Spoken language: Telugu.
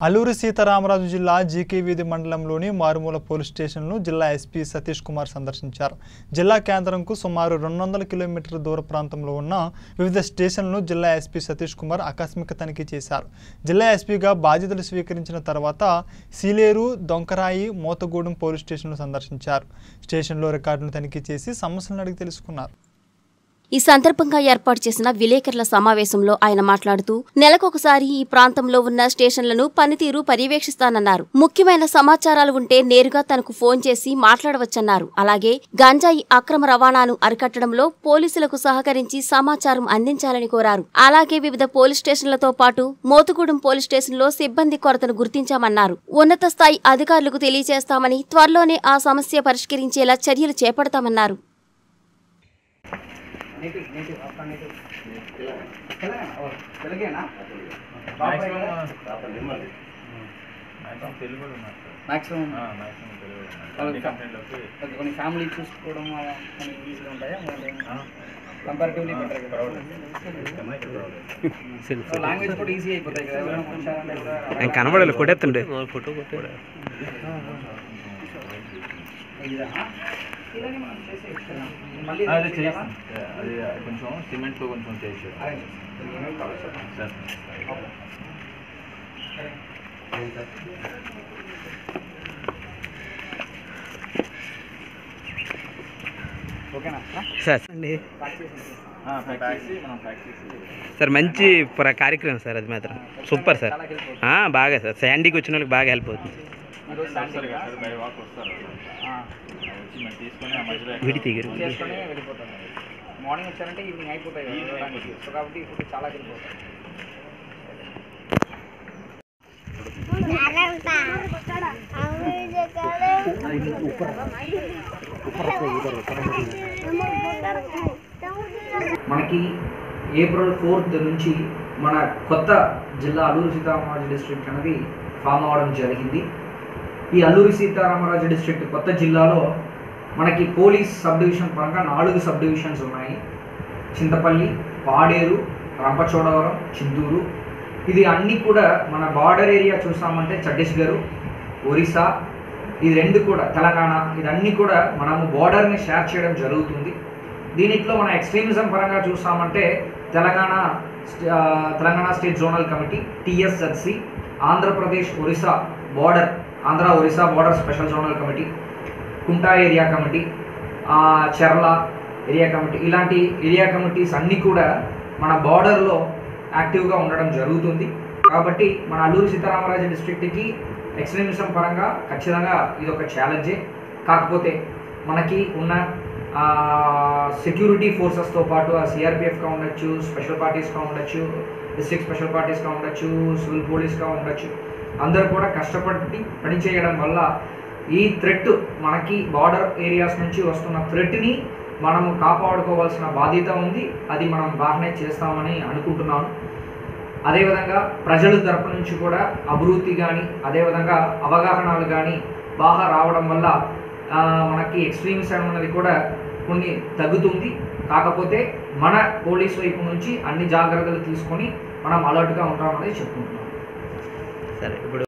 అల్లూరి సీతారామరాజు జిల్లా జీకే వీధి మండలంలోని మారుమూల పోలీస్ స్టేషన్ను జిల్లా ఎస్పీ సతీష్ కుమార్ సందర్శించారు. జిల్లా కేంద్రంకు సుమారు 200 కిలోమీటర్ల దూర ప్రాంతంలో ఉన్న వివిధ స్టేషన్లను జిల్లా ఎస్పీ సతీష్ కుమార్ ఆకస్మిక తనిఖీ చేశారు. జిల్లా ఎస్పీగా బాధ్యతలు స్వీకరించిన తర్వాత సీలేరు, దొంకరాయి, మోతగూడెం పోలీస్ స్టేషన్లు సందర్శించారు. స్టేషన్లో రికార్డును తనిఖీ చేసి సమస్యలను అడిగి తెలుసుకున్నారు. ఈ సందర్భంగా ఏర్పాటు చేసిన విలేకరుల సమావేశంలో ఆయన మాట్లాడుతూ నెలకొకసారి ఈ ప్రాంతంలో ఉన్న స్టేషన్లను పనితీరు పర్యవేక్షిస్తానన్నారు. ముఖ్యమైన సమాచారాలు ఉంటే నేరుగా తనకు ఫోన్ చేసి మాట్లాడవచ్చన్నారు. అలాగే గంజాయి అక్రమ రవాణాను అరికట్టడంలో పోలీసులకు సహకరించి సమాచారం అందించాలని కోరారు. అలాగే వివిధ పోలీస్ స్టేషన్లతో పాటు మోతుగూడెం పోలీస్ స్టేషన్లో సిబ్బంది కొరతను గుర్తించామన్నారు. ఉన్నత స్థాయి అధికారులకు తెలియజేస్తామని, త్వరలోనే ఆ సమస్య పరిష్కరించేలా చర్యలు చేపడతామన్నారు. కొన్ని ఫ్యామిలీ చూసుకోవడం ఉంటాయా కంపారిటివ్లీ బెటర్ కదా. లాంగ్వేజ్ కూడా ఈజీ అయిపోతాయి కదా. కనబడాలి కొట్టేస్తుండే ఫోటో అది కొంచెం సిమెంట్తో కొంచెం చేసి సార్ మంచి కార్యక్రమం సార్, అది మాత్రం సూపర్ సార్. బాగా సార్, శాండీకి వచ్చిన వాళ్ళకి బాగా హెల్ప్ అవుతుంది. మార్నింగ్ వచ్చారంటే ఈవినింగ్ అయిపోతాయి కాబట్టి ఇప్పుడు చాలా వెళ్ళిపోతాయి. మనకి ఏప్రిల్ 4th నుంచి మన కొత్త జిల్లా అల్లూరి సీతారామరాజు డిస్ట్రిక్ట్ అనేది ఫామ్ అవ్వడం జరిగింది. ఈ అల్లూరి సీతారామరాజు డిస్ట్రిక్ట్ కొత్త జిల్లాలో మనకి పోలీస్ సబ్ డివిజన్ పరంగా 4 సబ్ డివిజన్స్ ఉన్నాయి. చింతపల్లి, పాడేరు, రంపచోడవరం, చింతూరు. ఇది అన్నీ కూడా మన బార్డర్ ఏరియా చూసామంటే ఛత్తీస్గఢ్, ఒరిస్సా, ఇది 2 కూడా తెలంగాణ, ఇదన్నీ కూడా మనము బార్డర్ని షేర్ చేయడం జరుగుతుంది. దీనిట్లో మన ఎక్స్ట్రీమిజం పరంగా చూసామంటే Telangana state zonal committee, TSZC, Andhra Pradesh Orissa border, Andhra Orissa border special zonal committee, Kunta area committee, Cherla area committee, ఇలాంటి ఏరియా కమిటీస్ అన్నీ కూడా మన బార్డర్లో యాక్టివ్గా ఉండడం జరుగుతుంది. కాబట్టి మన అల్లూరి సీతారామరాజు డిస్ట్రిక్ట్కి ఎక్స్ట్రీమిజం పరంగా ఖచ్చితంగా ఇది ఒక ఛాలెంజే. కాకపోతే మనకి ఉన్న సెక్యూరిటీ ఫోర్సెస్తో పాటు CRPFగా ఉండొచ్చు, స్పెషల్ పార్టీస్గా ఉండొచ్చు, డిస్ట్రిక్ట్ స్పెషల్ పార్టీస్గా ఉండొచ్చు, సివిల్ పోలీస్గా ఉండొచ్చు, అందరూ కూడా కష్టపడి పనిచేయడం వల్ల ఈ థ్రెట్ మనకి బార్డర్ ఏరియాస్ నుంచి వస్తున్న థ్రెట్ని మనము కాపాడుకోవాల్సిన బాధ్యత ఉంది. అది మనం బాగానే చేస్తామని అనుకుంటున్నాను. అదేవిధంగా ప్రజల తరపు నుంచి కూడా అభివృద్ధి కానీ అదేవిధంగా అవగాహనలు కానీ బాగా రావడం వల్ల మనకి ఎక్స్ట్రీమిజం అనేది కూడా కొన్ని తగ్గుతుంది. కాకపోతే మన పోలీస్ వైపు నుంచి అన్ని జాగ్రత్తలు తీసుకొని మనం అలర్ట్గా ఉంటామనేది చెప్పుకుంటున్నాం. సరే ఇప్పుడు